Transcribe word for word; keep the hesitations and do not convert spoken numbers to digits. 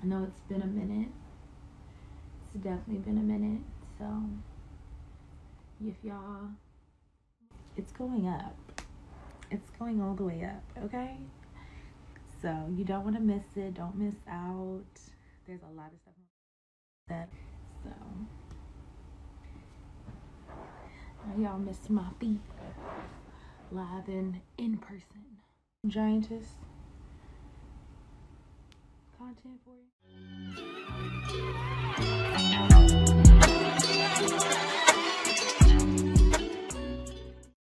I know it's been a minute. It's definitely been a minute. So if y'all, it's going up. It's going all the way up, okay? So you don't want to miss it. Don't miss out. There's a lot of stuff that. So y'all missed my feet live and in person. Giantess content for you.